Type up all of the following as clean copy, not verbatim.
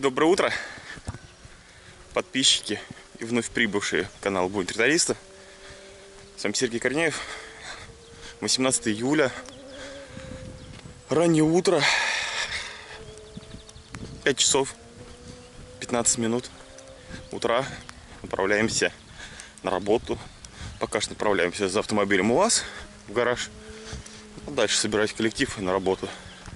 доброе утро, подписчики и вновь прибывшие в канал Будни Тракториста. С вами Сергей Корнеев. 18 июля. Раннее утро. 5 часов 15 минут утра. Направляемся на работу. Пока что направляемся за автомобилем УАЗ в гараж. А дальше собирать коллектив и на работу.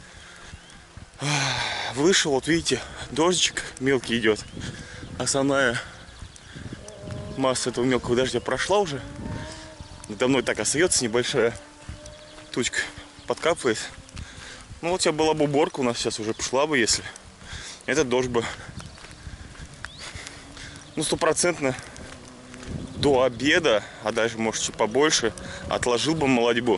Вышел, вот видите, дождичек мелкий идет. Основная масса этого мелкого дождя прошла уже. Надо мной так остается небольшая тучка, подкапывает. Ну вот сейчас была бы уборка, у нас сейчас уже пошла бы, если этот дождь бы, ну, 100% до обеда, а даже может чуть побольше, отложил бы молодьбу.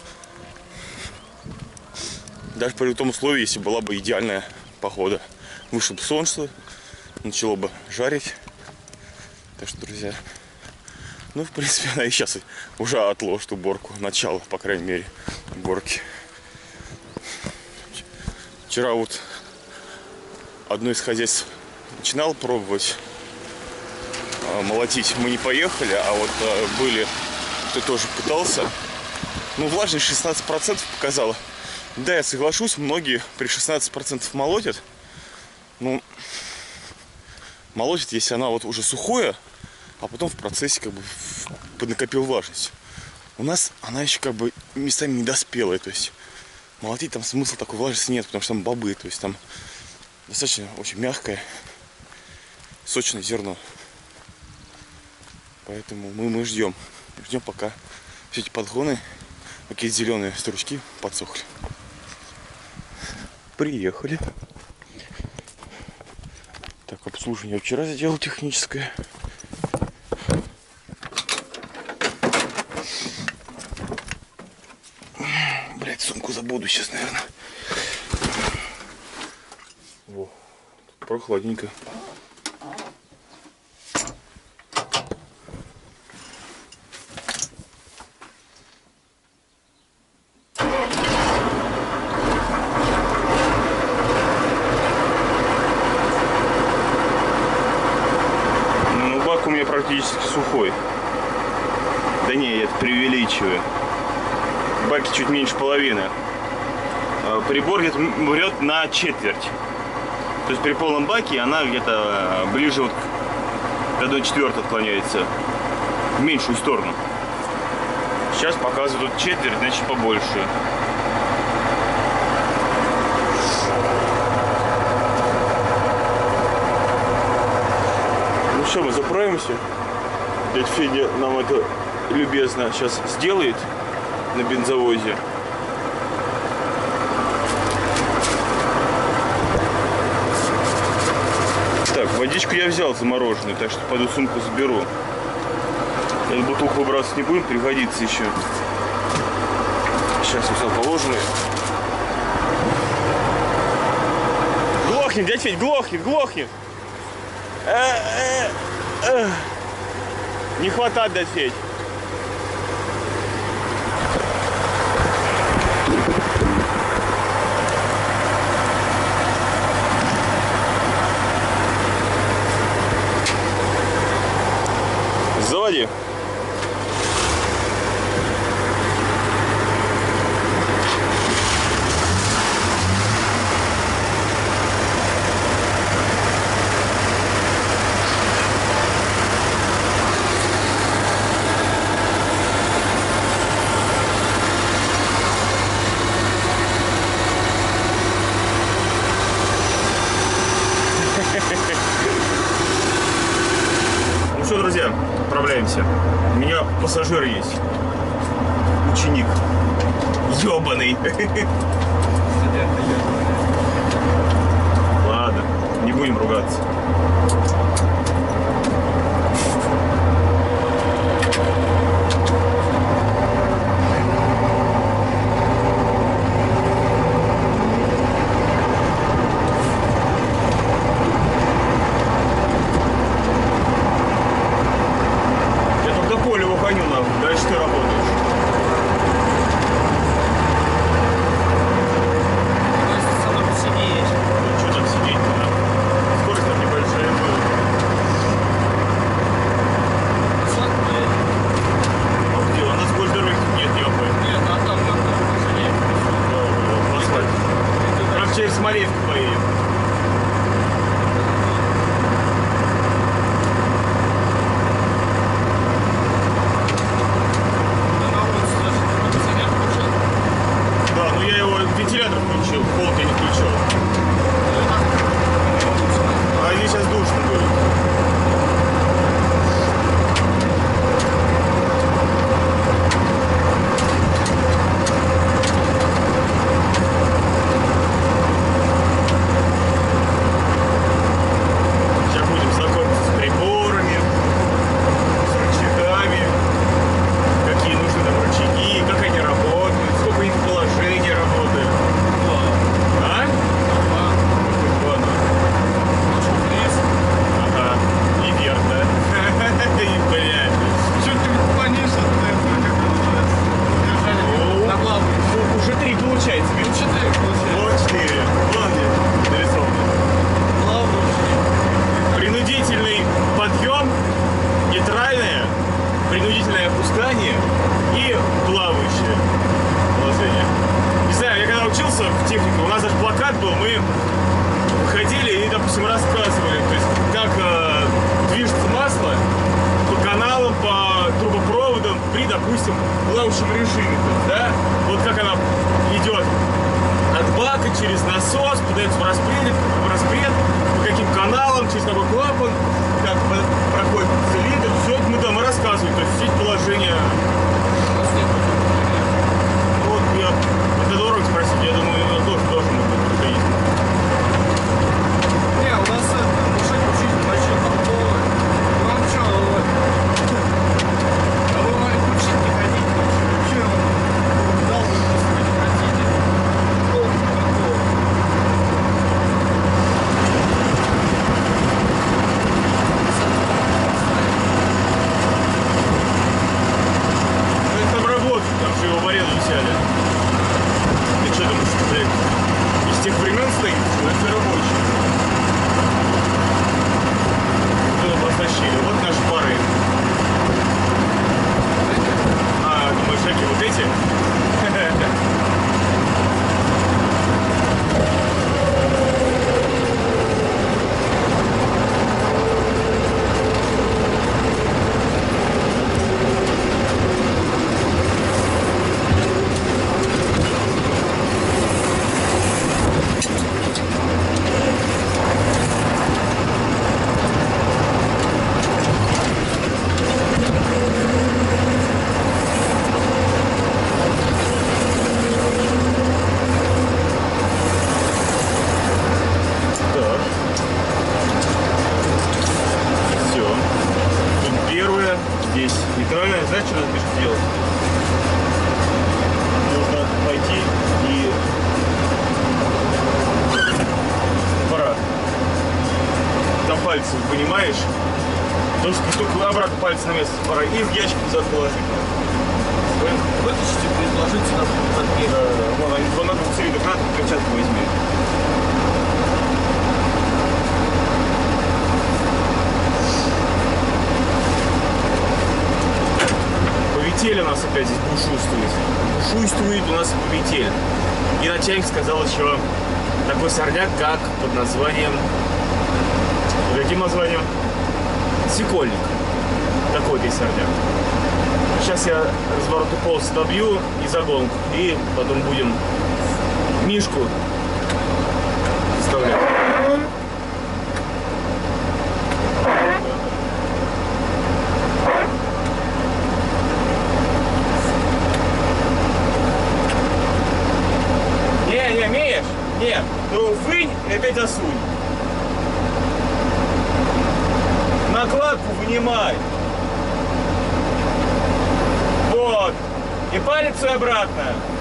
Даже при том условии, если была бы идеальная погода. Вышло бы солнце, начало бы жарить. Так что, друзья, ну, в принципе, она и сейчас уже отложит уборку. Начало, по крайней мере, уборки. Вчера вот одно из хозяйств начинал пробовать молотить. Мы не поехали, а вот были, кто тоже пытался. Ну, влажность 16% показала. Да, я соглашусь, многие при 16% молотят. Ну, молотят, если она вот уже сухое, а потом в процессе как бы поднакопил влажность. У нас она еще как бы местами недоспелая, то есть молотить там смысла такой влажности нет, потому что там бобы, то есть там достаточно очень мягкое, сочное зерно. Поэтому мы ждем, пока все эти подгоны, какие-то зеленые стручки подсохли. Приехали. Так, обслуживание вчера сделал техническое. Блять, сумку забуду сейчас, наверное. Во, прохладненько. Практически сухой. Да не, я это преувеличиваю. Баки чуть меньше половины. Прибор где-то врет на четверть. То есть при полном баке она где-то ближе вот к 1/4 отклоняется в меньшую сторону. Сейчас показывают тут четверть, значит побольше. Ну что, мы заправимся. Дядя Федя нам это любезно сейчас сделает на бензовозе. Так, водичку я взял замороженную, так что пойду сумку заберу. Эту бутылку выбрасывать не будем, пригодится еще. Сейчас я все положенный. Глохнет, дядя Федя, глохнет. Не хватает, дядя Федь. Заводи. Ну что, друзья, отправляемся. У меня пассажир есть. Ученик. Ёбаный. Ладно, не будем ругаться. Дальше ты работаешь. Что там сидеть? снисходительное опускание и плавающее положение. Не знаю, я когда учился в технике, у нас даже плакат был, мы выходили и, допустим, рассказывали, то есть, как движется масло по каналам, по трубопроводам при, допустим, плавающем режиме. То есть, да? Вот как она идет от бака через насос, подается в распред, по каким каналам, через какой клапан, как проходит цилиндр. Все это мы там и рассказываем, то есть все эти положения. Вот я это дорого спросить, я думаю, он тоже должен быть проходить. Не, у нас мужик учитель вообще толковый. Вам что, а вы маленький учить не хотите? Вообще он дал бы, если не хотите. Толку никакого. Ну это там работает, там же его в аренду взяли. Ты что думаешь, что, блядь, из тех времен стоит, что это рабочий? Тут обозначили, вот наши пары. А, думаешь, всякие вот эти? Так. Все. Тут первое, здесь нейтральное. Знаешь, что надо сделать? Нужно пойти и... Пора. Там пальцы, понимаешь? Только обратно пальцы на место. Пора. И в ящик назад положить. Вытащите, предложите нам подмер. Вон надо цилиндр, надо перчатку возьми. Повитель у нас опять здесь бушуйствует. Бушуйствует у нас повитель. И начальник сказал еще такой сорняк, как под названием... Каким названием? Свекольник. Такой здесь сорняк. Сейчас я разворотный полос добью и загонку. И потом будем Мишку вставлять. Не, Миш, нет. Ну вынь и опять засунь. Накладку вынимай. Вот. И палец и обратно.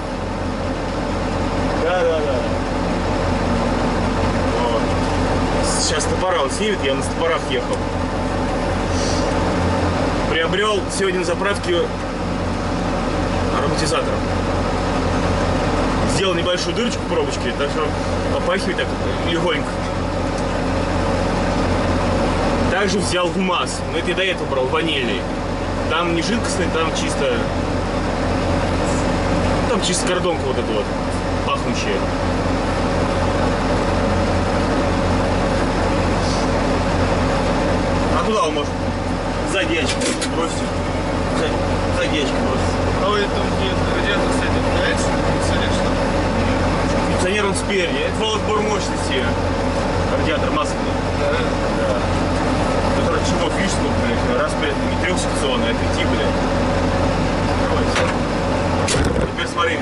Да. Вот. Сейчас топора он снимет, я на топорах ехал. Приобрел сегодня на заправке ароматизатор. Сделал небольшую дырочку пробочки, так что попахивает так легонько. Также взял гумас, но это я до этого брал, ванильный. Там не жидкостный, там чисто кордонка вот эта вот, пахнущая. А куда он может? Сзади ящик бросить. Сзади ящик бросить. А вы там радиатор, кстати, нравится? Что? Кондиционер он спереди. Это волокбор мощности. Радиатор масляный. Да. Который чего видишь, ну, блядь, распред не трехсекционный, а 5, блядь. Теперь смотри.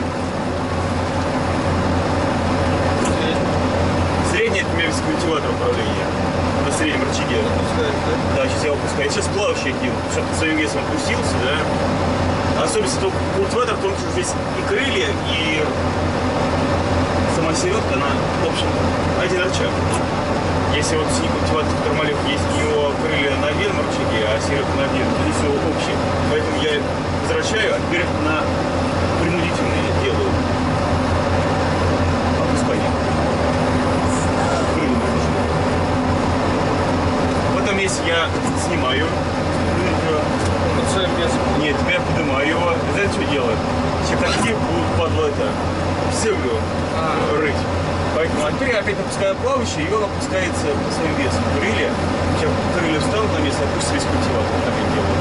Средний это мельский культиватор управления. На среднем рычаге. Да, сейчас я его опускаю. Сейчас плавающий кину, чтобы своим весом опустился, да. Особенность этого культиватора в том, что здесь и крылья, и сама середка, она, в общем, один рычаг. Если вот синий культиватор термолек есть, у него крылья на один рычаге, а середка на один, то здесь все общее. Поэтому я возвращаю, а теперь на принудительные делаю. Опускание. В этом месте я снимаю. Нет, а его, знаете, что делают? Чекотки будут падло это, в землю рыть. Поэтому теперь опять опускаю плавающий, и он опускается по своим весам. Крылья, сейчас крылья встанут на место, опустились культиватор. Так и делают.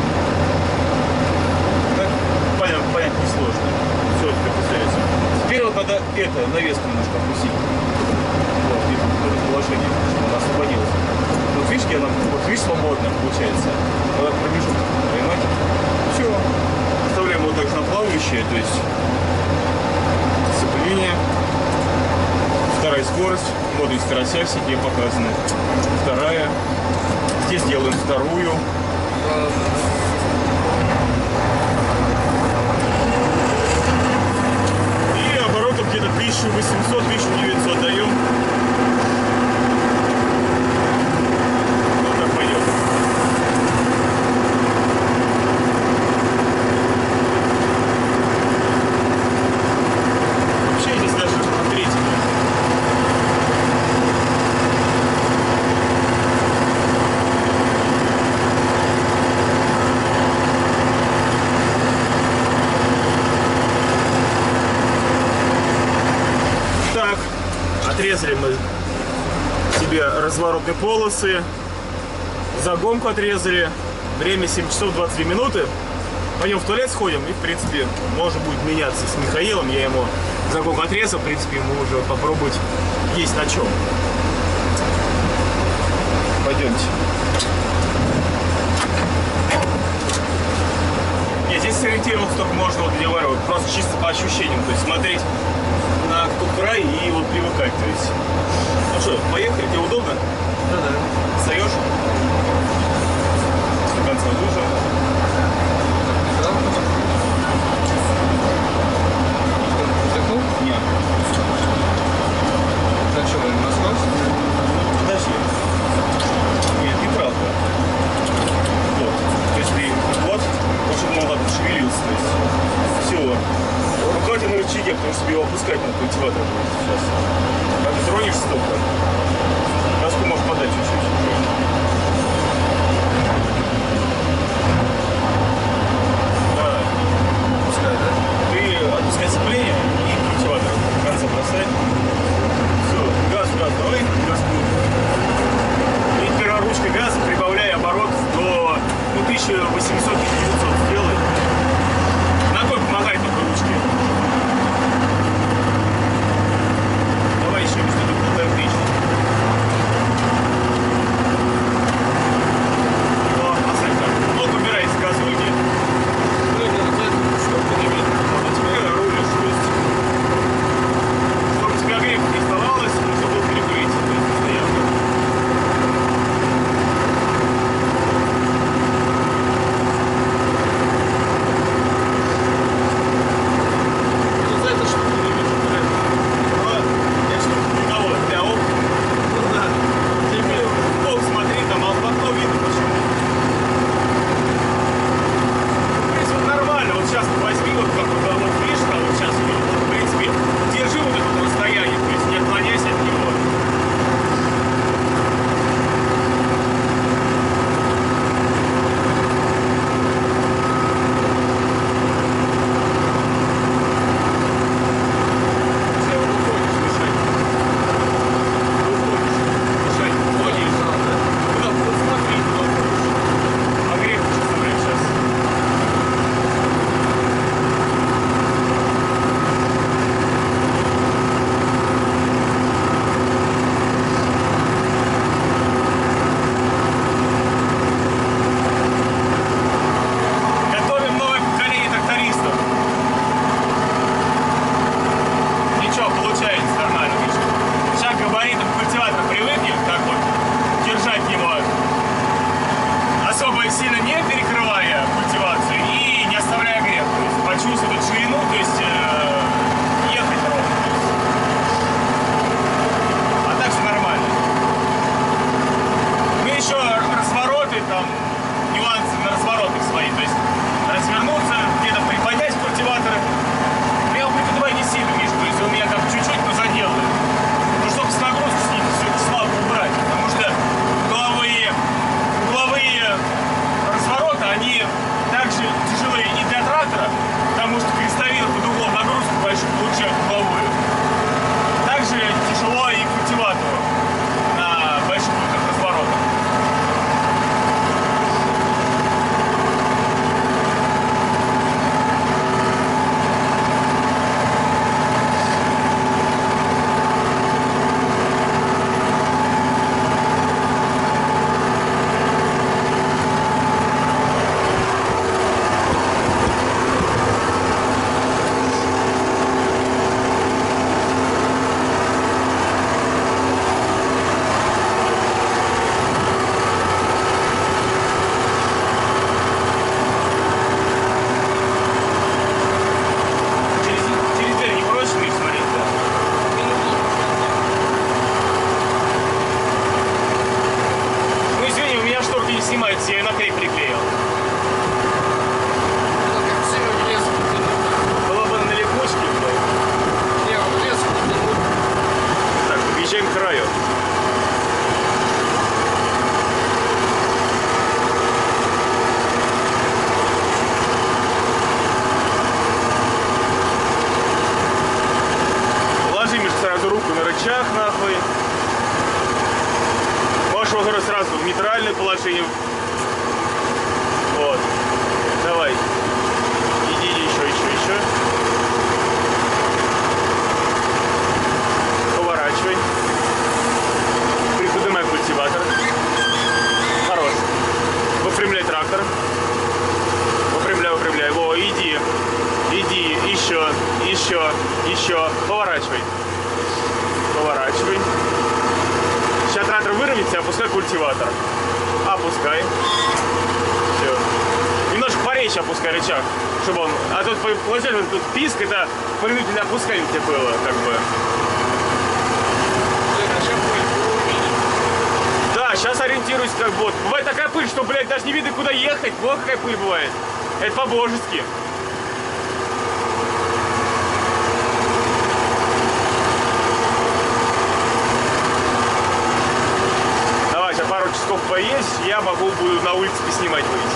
Так, понять несложно. Все это опускается. Теперь вот надо это, навеску немножко опустить. Вот, и в это положение, чтобы она освободилась. Вот видишь, где она, вот видишь, свободно получается. Вот этот промежуток, понимаете? Все. Оставляем вот так на плавающее, то есть сцепление. Вторая скорость, модуль скоростя всякие показаны. Вторая. Здесь делаем вторую. И оборотов где-то 1800-1900 даем. Вот так пойдет. Вообще здесь даже смотрите. Отрезали мы себе разворотные полосы, загонку отрезали, время 7 часов 22 минуты. Пойдем в туалет сходим и, в принципе, можно будет меняться с Михаилом. Я ему загонку отрезал, в принципе, ему уже попробовать есть на чем. Пойдемте. Нет, здесь сориентироваться только можно, вот, где варю, просто чисто по ощущениям, то есть смотреть на тот край и вот привыкать, то есть. Ну что, поехали, тебе удобно? Да. Встаешь? До конца лужа. Вздохнул? Нет. Зачем он насквозь? Подожди. Нет, неправда. Вот. То есть ты вот, чтобы он так шевелился, то есть. Все. Руководите на рычаге, потому что его опускать на культиватор будет сейчас. Когда ты тронешься только, газку можешь подать чуть-чуть. Да. Пускай, да? Ты отпускай сцепление и культиватор в конце бросай. Все, газ, давай газку. И первой ручкой газа прибавляй оборот до 1800-1900 сделай. Ногой помогай только ручке. Давай еще что-то полторы тысячи. сразу в нейтральное положение. Вот. Давай. Иди еще. Поворачивай. Приподнимай культиватор. Хорош. Выпрямляй трактор. Выпрямляй. Во, иди. Еще. Поворачивай. Сейчас трактор выровняется, опускай культиватор. Опускай. Все. Немножко поречь опускай рычаг, чтобы он... А тут, получается, тут писк, это принудительное опускание тебе было, как бы. Да, сейчас ориентируюсь, как бы. Бывает такая пыль, что, блядь, даже не видно, куда ехать. Вот какая пыль бывает. Это по-божески. Пару часов поесть, я буду на улице поснимать выйти.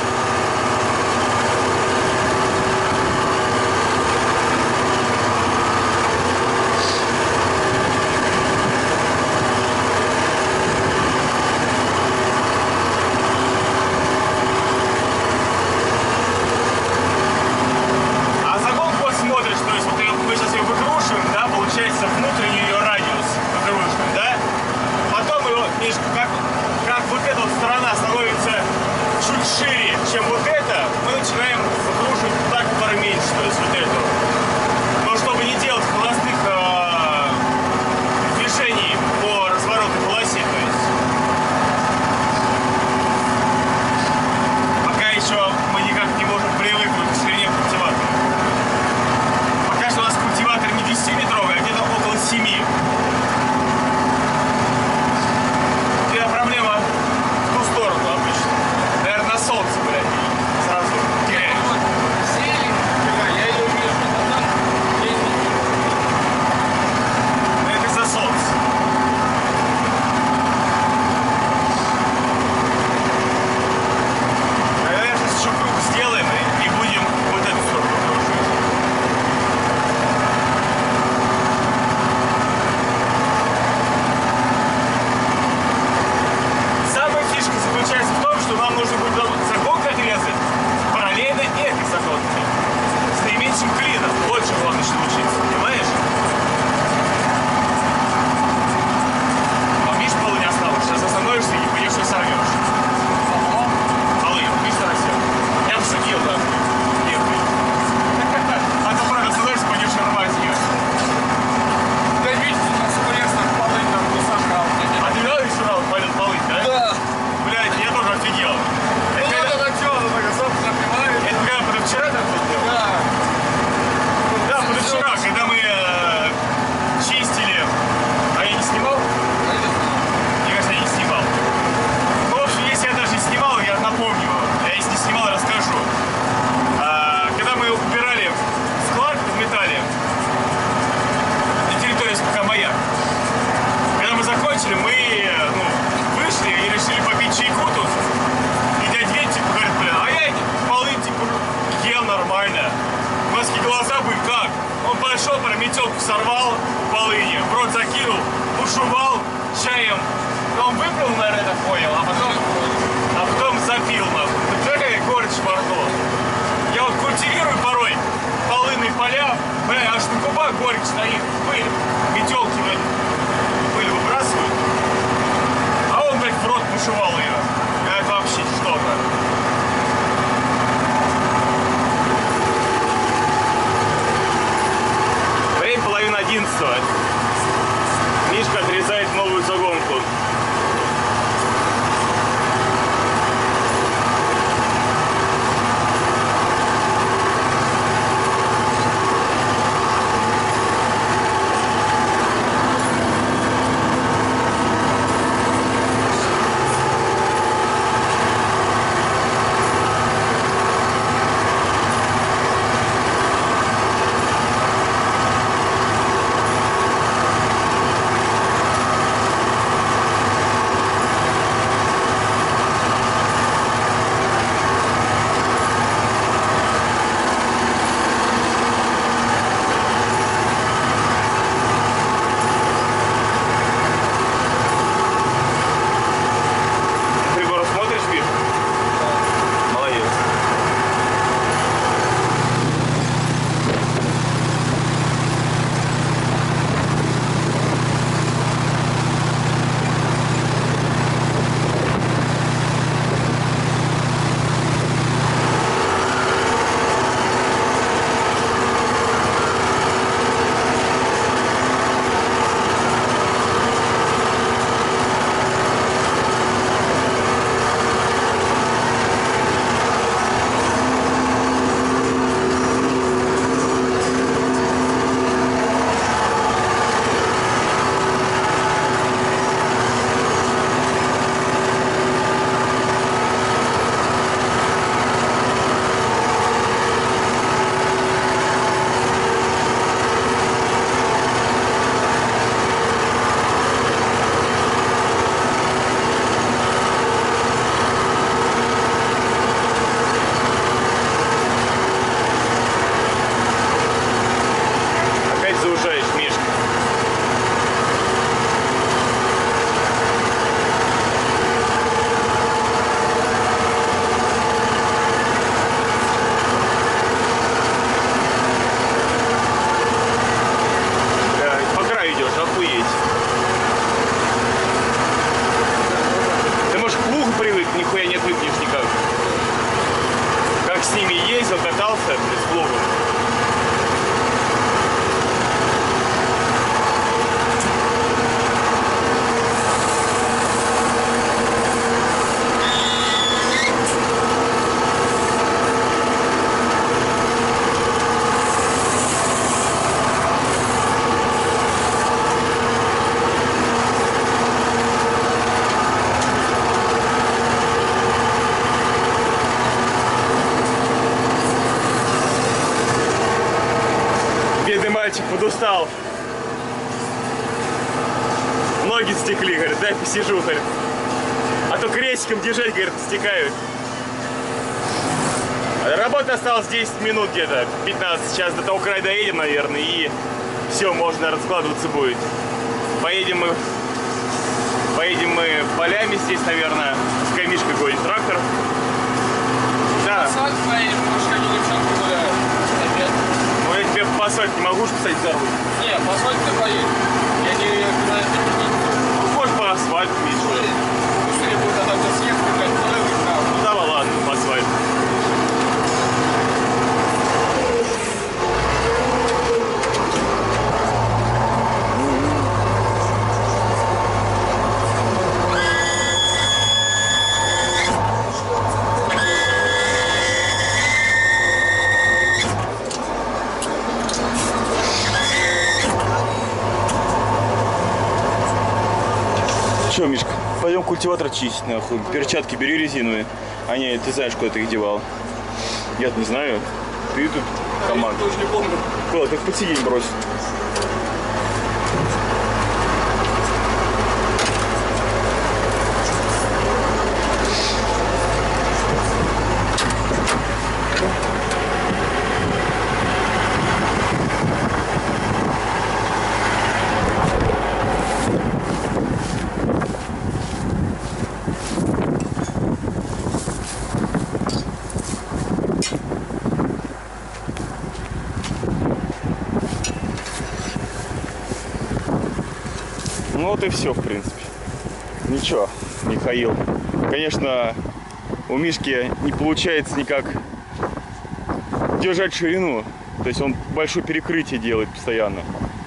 А загонку вот смотришь, то есть вот мы сейчас ее выкручиваем, да, получается внутренний ее радиус выкручиваем, да? Потом его, видишь, как вот эта вот сторона становится чуть шире, чем вот эта, мы начинаем выкручивать так, который меньше, то есть вот эту. Но чтобы не делать холостых движений по разворотной полосе, то есть. Пока еще мы никак не можем привыкнуть к ширине культиватора. Пока что у нас культиватор не 10-метровый, а где-то около 7. Проблема в ту сторону обычно. Наверное, на солнце, блядь, сразу теряешь. Я ее вижу, но там это из-за солнца. Наверное, сейчас еще круг сделаем и будем вот эту сторону кружить. Самая фишка заключается в том, что нам нужно будет загонку отрезать параллельно этой загонке. С наименьшим клином. Вот что главное учиться, понимаешь? А видишь, полы не осталось. Сейчас остановишься и пойдешь и сорвешь. Полы, видишь, растет. Я бы шутил, да. Ехай. А то правда остановишься, пойдешь рвать ее. Да видите, у нас пресно полы там не сожрал. А ты видал, еще раз пойдет полы, да? Да. Блядь, я тоже офигел. Ну это что, она так особо запивает? Это когда позавчера так был делал? Да. Да, позавчера, когда мы чистили. А я не снимал? Мне кажется, я не снимал. Ну, в общем, если я даже не снимал, я напомню. Я если не снимал, расскажу. Когда мы убирали склад в металле, на территории СПК «Маяк», когда мы закончили, мы вышли и решили попить чайку тут. И дядя Витя говорит, блин, а я полы типа ел нормально. У нас такие глаза были как? Он пошел, прям метелку сорвал в полыне, в рот закинул, бушевал чаем. Но он выпил, наверное, так понял, а потом запил нахуй. Ты какая горечь во рту. Я вот культивирую порой полынные поля, бля, аж на губах горечь стоит, пыль, метелки пыль выбрасывают. А он, блядь, в рот бушевал ее. Это вообще что-то. Время 10:30. Мишка отрезает новую загонку. мальчик подустал. Ноги стекли, говорит, дай посижу, говорит. А то крестиком держать, говорит, стекают. Работа осталось 10 минут где-то, 15. Сейчас до того края доедем, наверное, и все, можно раскладываться будет. Поедем мы полями здесь, наверное, с камишкой какой-нибудь трактор. Да. Асфальт поедем, может, они девчонки гуляют. Опять. Ну я тебе по асфальту не могу посадить за руль. Не, по асфальту ты поедешь. Я не Ну, может, по асфальту, Миша. Если будет тогда где снег, блядь, куда вы там? Ну давай, ладно, по асфальту. Че, Мишка, пойдем культиватор чистить, нахуй. Перчатки бери резиновые. А не, ты знаешь, куда ты их девал. Я-то не знаю. Ты тут команда. Я тоже не помню. Куда, ты их под сиденье брось. Ну вот и все, в принципе. Ничего, Михаил. Конечно, у Мишки не получается никак держать ширину. То есть он большое перекрытие делает постоянно.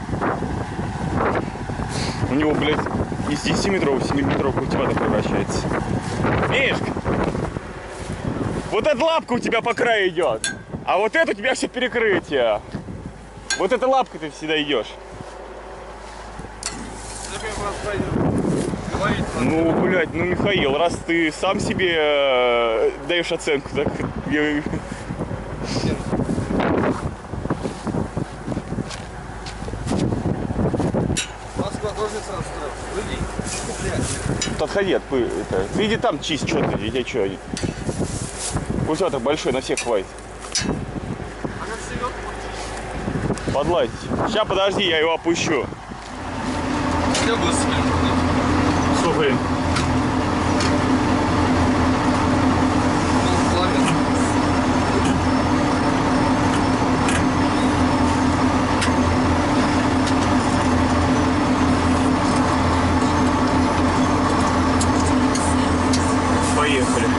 У него, блядь, из 10 метров в 7 метров культиватор превращается. Мишка! Вот эта лапка у тебя по краю идет. А вот это у тебя все перекрытие. Вот эта лапка ты всегда идешь. Ну, блядь, ну, Михаил, раз ты сам себе даешь оценку, так я... Отходи от пыли. Ты иди там чисть, что ты, иди, что. Культиватор большой, на всех хватит. Подлазить. Сейчас, подожди, я его опущу. Слушай. Поехали.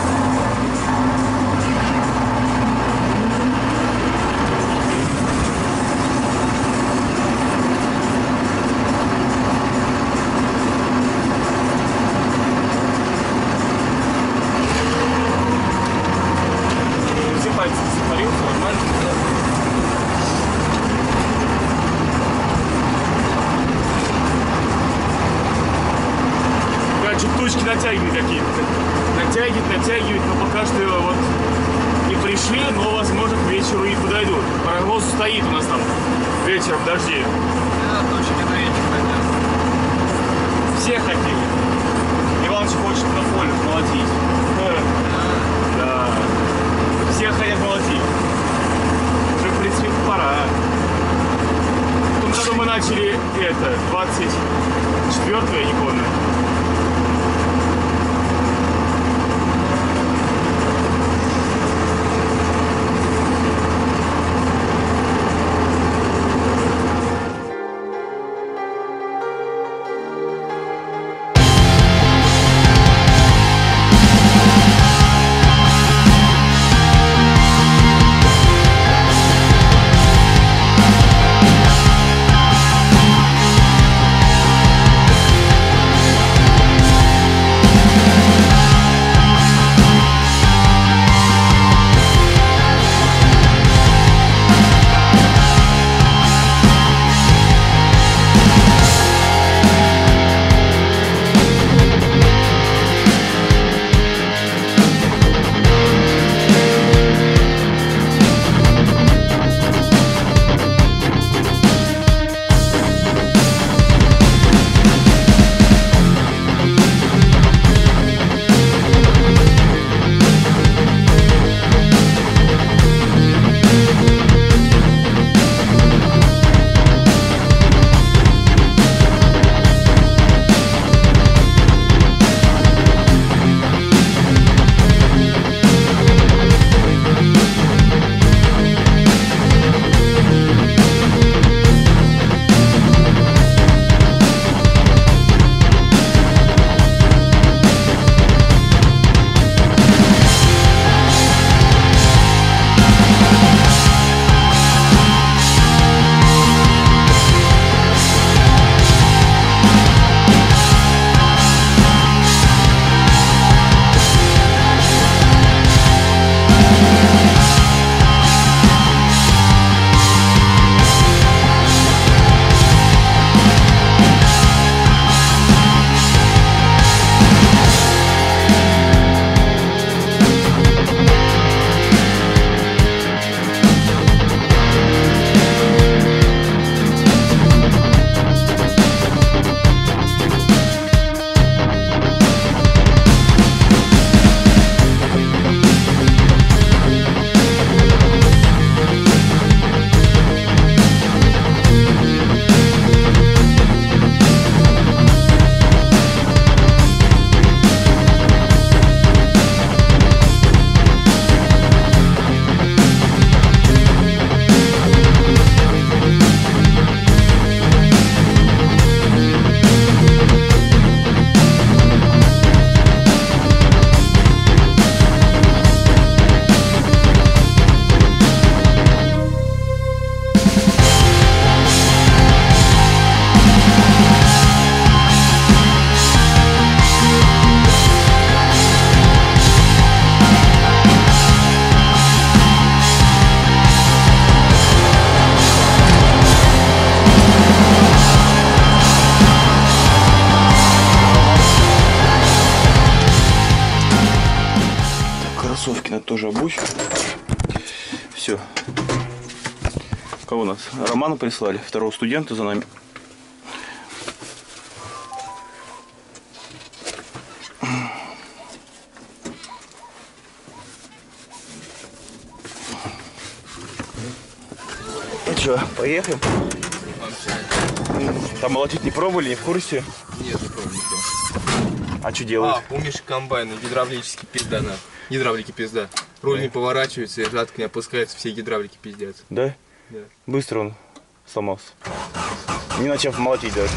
Тучки натягивают какие-то. Натягивают, но пока что вот не пришли, но возможно к вечеру и подойдут. Прогноз стоит у нас там вечером дожди. Да, точки на вечер хотят. Все хотели. Иваныч хочет на поле молотить. Да. Все хотят молотить. Уже, в принципе, пора. В том году мы начали 24-е, я не помню. тоже обувь. Все. Кого у нас? Романа прислали, второго студента за нами. Ну что, поехали? Там молотить не пробовали, не в курсе? Нет, не пробую никто. А что делают? У Миши комбайна гидравлический пизда на. Гидравлики пизда. Руль не поворачивается, и жатка не опускается, все гидравлики пиздец. Да? Да. Быстро он сломался. Не начав молотить даже.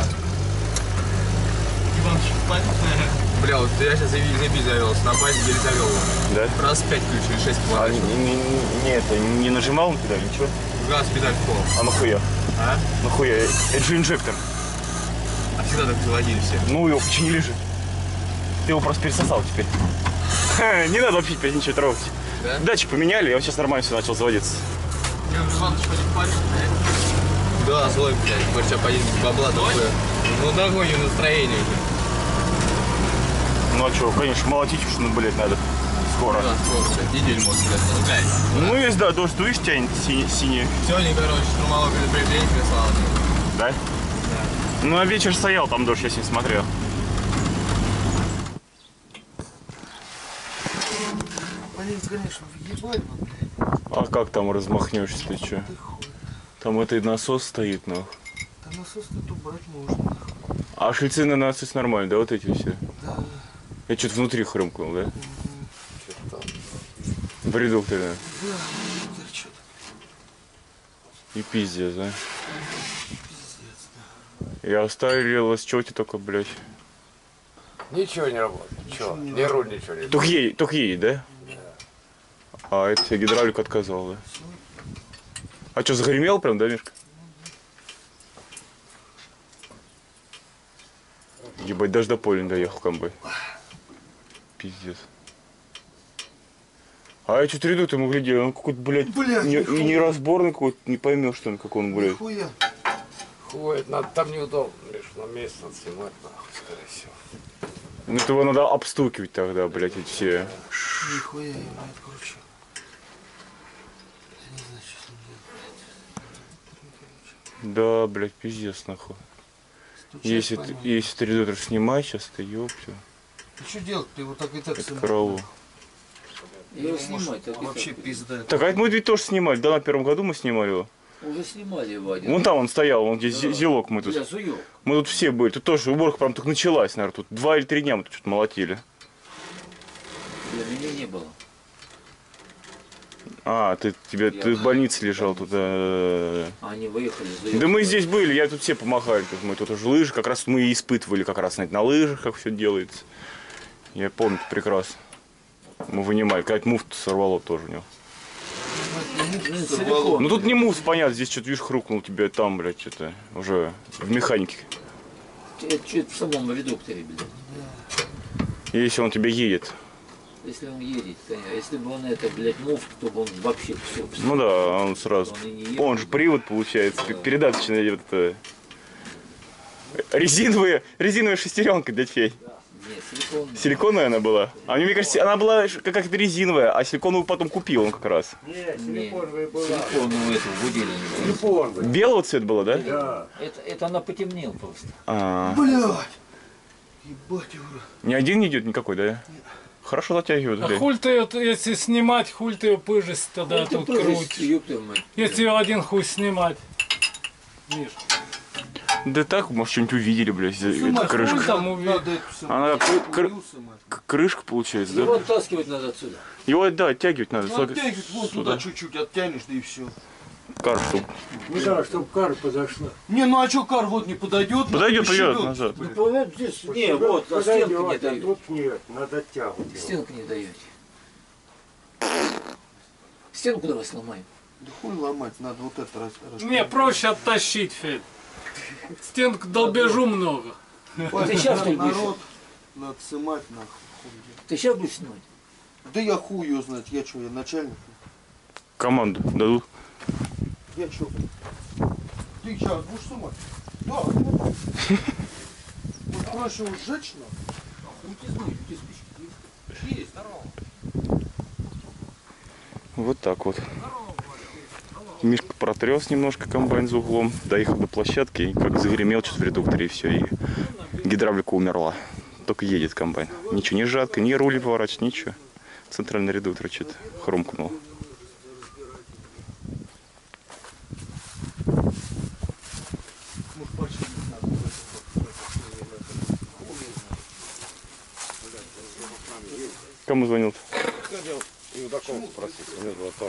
Бля, вот я сейчас заби завелся, на базе еле завел. Да? Раз 5 ключ или 6 А поворачивал. не нажимал на педаль, ничего? Газ, педаль в пол. А нахуя? А? Нахуя? Это же инжектор. А всегда так заводили все. Ну его починили же. Ты его просто пересосал теперь. Не надо вообще теперь ничего трогать. Да? Датчик поменяли, и он сейчас нормально все начал заводиться. Да, злой, блядь. Может, сейчас поедем бабла такое. Ну, догоним настроение. Ну а что, конечно, молотить уж, ну, блядь, надо. Скоро. Да, скоро, блядь. Неделю может, блядь. Ну, есть, да, дождь, видишь, тянет синий. Сегодня, короче, штурмовое предупреждение прислал. Да? Да. Ну, а вечер стоял там дождь, я с ним смотрел. Блин, конечно, въебать, А как там размахнешься, ты что? Там этот насос стоит, нахуй. да насос-то тут брать можно. А шлицы на насос нормально, да, вот эти все? Да. Я что-то внутри хрюмкнул, да? Что-то там. В редукторе. Да, что-то. И пиздец, да? Пиздец, да. Я оставил счете только, блядь. Ничего не работает. Ничего. Ни руль, ничего не работает. Только едет, да? А это тебе гидравлик отказал, да? А что, загремел прям, да, Мишка? Ебать, даже до поля не доехал комбай. Пиздец. А я что-то редуктор ему глядел, он какой-то, блядь, неразборный какой-то, не поймешь, что он, как он, блядь. Нихуя. Хуй, надо, там неудобно, лишь на месте надо снимать, нахуй, скорее всего. Ну, этого надо обстукивать тогда, блядь, эти все. Нихуя, я, блядь, кручу. Я не знаю, что с ним делать. Да, блядь, пиздец, нахуй. Если ты редуктор снимать сейчас, ты ёптю. Ну что делать? Ты его так и так Это снимаешь. караул. Его снимать, так и Вообще так. пизда. Так, а это мы ведь тоже снимали, да, на первом году мы снимали его. Уже снимали его один. Вон там он стоял, вон где зелок мы тут. Бля, зуёк. Мы тут все были, тут тоже уборка прям только началась, наверное, тут 2 или 3 дня мы тут что-то молотили. Для меня не было. А, ты в больнице лежал тут. А они выехали, зуёк. Да мы здесь были, я тут все помахали, тут мы тут уже лыжи, как раз мы и испытывали как раз на лыжах, как все делается. Я помню это прекрасно. Мы вынимали, какая-то муфта сорвало тоже у него. Силикон. Ну тут не муфт, понятно, здесь что-то, видишь, хрупнул тебе там, блядь, что-то уже в механике. Это что-то в самом редукторе, блядь. Если он тебе едет. Если он едет, конечно. Если бы он это, блядь, муфт, то бы он вообще все. Ну да, он сразу. Он и не ехал. Он же привод получается, передаточная вот это. Резиновая шестеренка, дядь Фей. Нет, силикон. Силиконовая она была. А мне кажется, она была как-то резиновая, а силиконовую потом купил он как раз. Нет, силиконовая была. Силиконовую эту будили. Белого цвета была, да? Да. Это она потемнела просто. Блядь! Ебать его. Ни один не идет никакой, да? Хорошо затягивают, А блядь. хуль ты, вот, если снимать, хуль ты его пыжись тогда Это тут тоже крутишь. ёпта мать. Если один хуй снимать. Миш, Да так, может, что-нибудь увидели, блядь, эта хуй крышка. там увидел. Надо это все. Она крышка получается, Его да? оттаскивать надо отсюда. Его, да, оттягивать надо. Ну, оттягивать вот туда чуть-чуть оттянешь, да и все. Карту. Ну да, чтобы кара подошла. Не, ну а что кар вот не подойдет? Подойдет, пощебет. пойдет назад. Ну, вот здесь, не, вот, а стенка не Подойдет, а дает. тут нет, надо оттягивать его. Стенку не даете. Стенку давай сломаем. Да хуй ломать, надо вот это раз. Не, проще оттащить, Федь. Стенку долбежу много. Хватит, Ты сейчас тут народ, надо снимать нахуй. хуй. Ты сейчас будешь снимать? Да я хуй ее знать, я что, я начальник? Команду дадут. Я что? Ты сейчас будешь снимать? Да. Вот проще его сжечь надо. Уйти с ночью, ты спички. Есть, здорово. Вот так вот. Мишка протрес немножко комбайн за углом, доехал до площадки и как загремел что-то в редукторе, и все, и гидравлика умерла. Только едет комбайн. Ничего не жатко, ни руль поворачивать, ничего. Центральный редуктор что-то хрумкнул. Кому звонил? Хотел Юдакова спросить, у него тоже.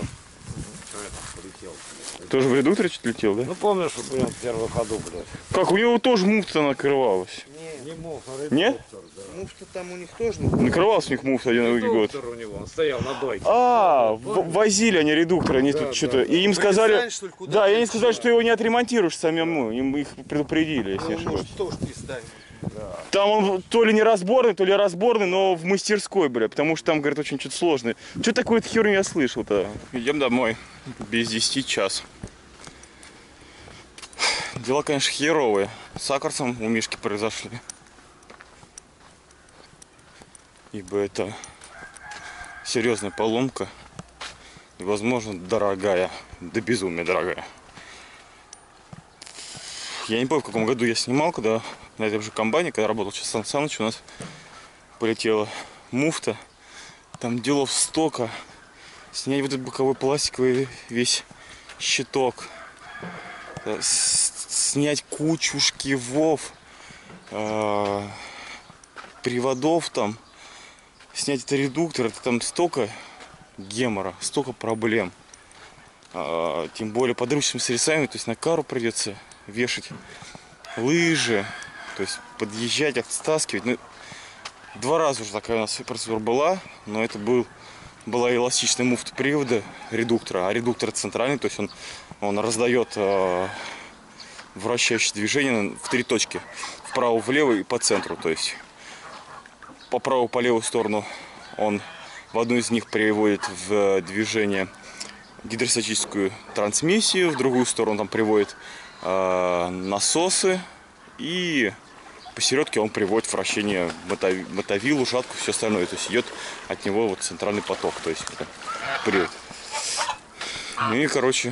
Тоже в редукторе что-то летел, да? Ну помнишь, что блин, в первом ходу, блядь. Как, у него тоже муфта накрывалась. Не мог, а Нет? Муфта там у них тоже. Накрывалась у них муфта один год. редуктор у него, он стоял на дойке. Возили они редуктор, они тут что-то. И им сказали. Знаешь, что ли, куда Да, и ты они сказали, идти что его не отремонтируешь самому. Им их предупредили, если не надо? ошибаюсь. Может, тоже приставим. Там он то ли не разборный, то ли разборный, но в мастерской, бля, потому что там, говорят, очень что-то сложное. Что такую-то херню я слышал-то? Идем домой. Без 10 час. Дела, конечно, херовые. С аккорсом у Мишки произошли. Ибо это серьезная поломка. И, возможно, дорогая. До безумия дорогая. Я не помню, в каком году я снимал, когда на этом же комбайне, когда работал сейчас Сан Саныч, у нас полетела муфта. Там делов столько. Снять вот этот боковой пластиковый весь щиток. Снять кучу шкивов, приводов там. Снять этот редуктор, это там столько гемора, столько проблем. Тем более подручными средствами, то есть на кару придется вешать лыжи, то есть подъезжать, оттаскивать. Ну, 2 раза уже такая у нас процедура была, но это была эластичная муфта привода редуктора, а редуктор центральный, то есть он раздает вращающее движение в 3 точки, вправо, влево и по центру, то есть по правую, по левую сторону он в одну из них приводит в движение гидростатическую трансмиссию, в другую сторону там приводит насосы, и посередке он приводит в вращение мотовилу, жатку, все остальное. То есть идет от него вот центральный поток, то есть привод. И, короче,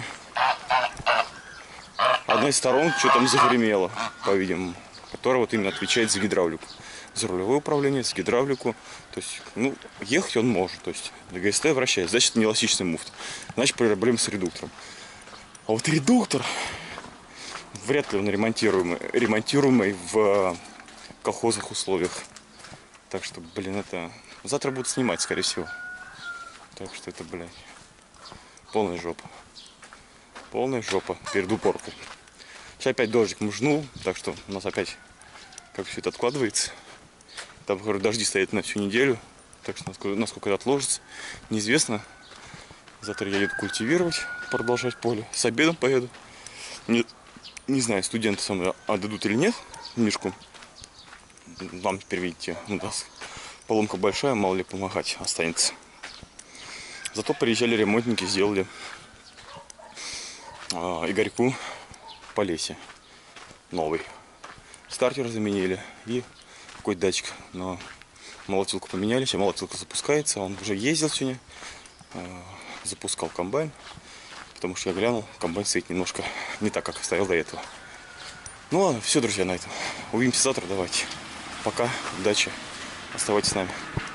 одна из сторон что там загремела, по-видимому, которая вот именно отвечает за гидравлику. За рулевое управление, за гидравлику. То есть, ну, ехать он может. То есть, ДГСТ вращается. Значит, это не эластичный муфта. Значит, проблема с редуктором. А вот редуктор вряд ли он ремонтируемый в колхозных условиях. Так что, блин, это... Завтра будут снимать, скорее всего. Так что это, блядь, полная жопа. Полная жопа перед уборкой. Сейчас опять дождик мужнул, так что у нас опять как все это откладывается. Там, говорю, дожди стоят на всю неделю, так что насколько это отложится, неизвестно. Завтра я еду культивировать, продолжать поле. С обедом поеду. Не знаю, студенты со мной отдадут или нет Мишку. Вам теперь, видите, у нас поломка большая, мало ли помогать останется. Зато приезжали ремонтники, сделали Игорьку Полесье новый. Стартер заменили и какой-то датчик. Но молотилку поменяли, сейчас молотилка запускается. Он уже ездил сегодня, запускал комбайн. Потому что я глянул, комбайн стоит немножко не так, как стоял до этого. Ну ладно, все, друзья, на этом. Увидимся завтра, давайте. Пока, удачи, оставайтесь с нами.